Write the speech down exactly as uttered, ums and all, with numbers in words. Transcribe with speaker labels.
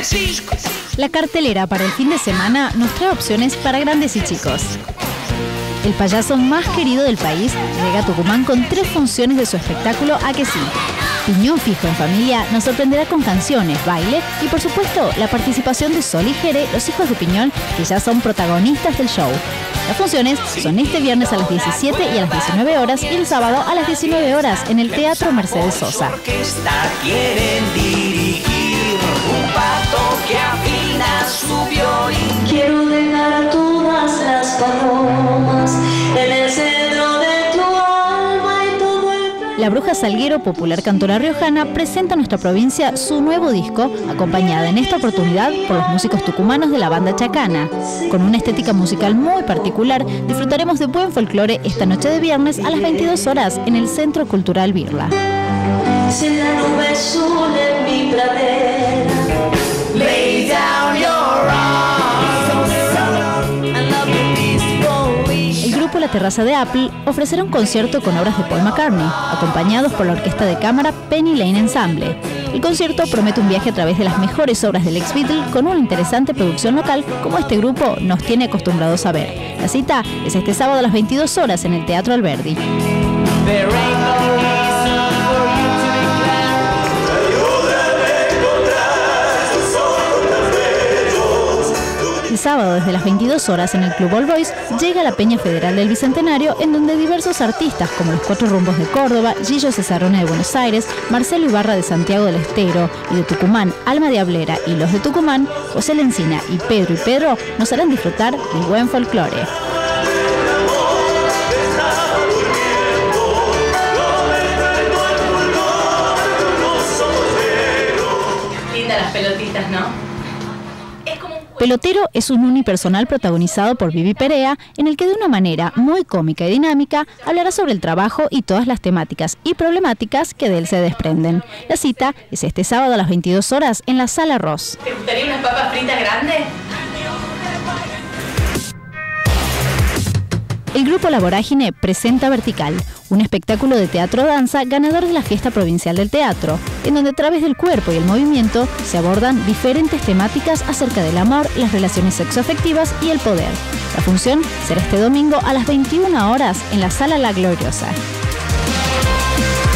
Speaker 1: La cartelera para el fin de semana nos trae opciones para grandes y chicos. El payaso más querido del país llega a Tucumán con tres funciones de su espectáculo A que sí. Piñón Fijo en Familia nos sorprenderá con canciones, baile y por supuesto la participación de Sol y Jere, los hijos de Piñón, que ya son protagonistas del show. Las funciones son este viernes a las diecisiete y a las diecinueve horas y el sábado a las diecinueve horas en el Teatro Mercedes Sosa.
Speaker 2: Quiero dejar todas las palomas en el centro de tu alma y todo el...
Speaker 1: La Bruja Salguero, popular cantora riojana, presenta a nuestra provincia su nuevo disco, acompañada en esta oportunidad por los músicos tucumanos de la banda Chacana. Con una estética musical muy particular, disfrutaremos de buen folclore esta noche de viernes a las veintidós horas en el Centro Cultural Birla.
Speaker 2: Si la nube azul en mi pradera, lay down your arms.
Speaker 1: El grupo La Terraza de Apple ofrecerá un concierto con obras de Paul McCartney, acompañados por la orquesta de cámara Penny Lane Ensemble. El concierto promete un viaje a través de las mejores obras del ex-Beatle con una interesante producción local, como este grupo nos tiene acostumbrados a ver. La cita es este sábado a las veintidós horas en el Teatro Alberdi. El sábado, desde las veintidós horas en el Club All Boys, llega la Peña Federal del Bicentenario, en donde diversos artistas como los Cuatro Rumbos de Córdoba, Gillo Cesarone de Buenos Aires, Marcelo Ibarra de Santiago del Estero y de Tucumán, Alma Diablera y los de Tucumán, José Lencina y Pedro y Pedro nos harán disfrutar del buen folclore.
Speaker 3: Lindas las pelotitas, ¿no?
Speaker 1: Pelotero es un unipersonal protagonizado por Vivi Perea, en el que de una manera muy cómica y dinámica hablará sobre el trabajo y todas las temáticas y problemáticas que de él se desprenden. La cita es este sábado a las veintidós horas en la Sala Ross.
Speaker 3: ¿Te gustaría unas papas fritas grandes?
Speaker 1: El grupo La Vorágine presenta Vertical, un espectáculo de teatro-danza ganador de la Fiesta Provincial del Teatro, en donde a través del cuerpo y el movimiento se abordan diferentes temáticas acerca del amor, las relaciones sexoafectivas y el poder. La función será este domingo a las veintiuna horas en la Sala La Gloriosa.